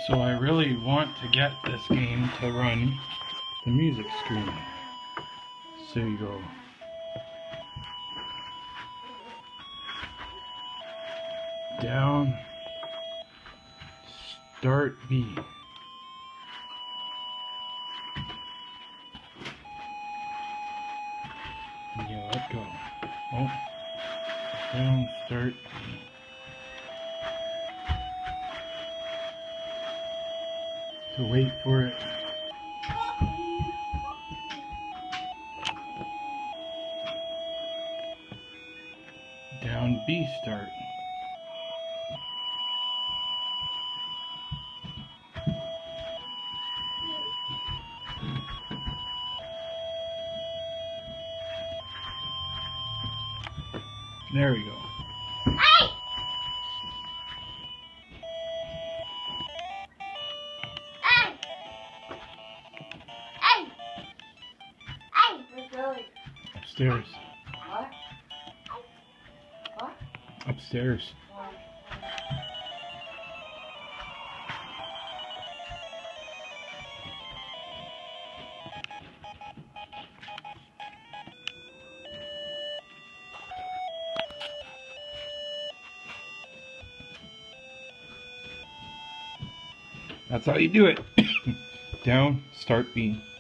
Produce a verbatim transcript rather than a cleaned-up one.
So I really want to get this game to run the music screen. So you go down, start B. And you let go. Oh, down, start B. To wait for it. Down B start. There we go. Hey! Hey! Hey! Hey! Where's Lily? Upstairs. What? What? Upstairs. That's how you do it. Down, start B.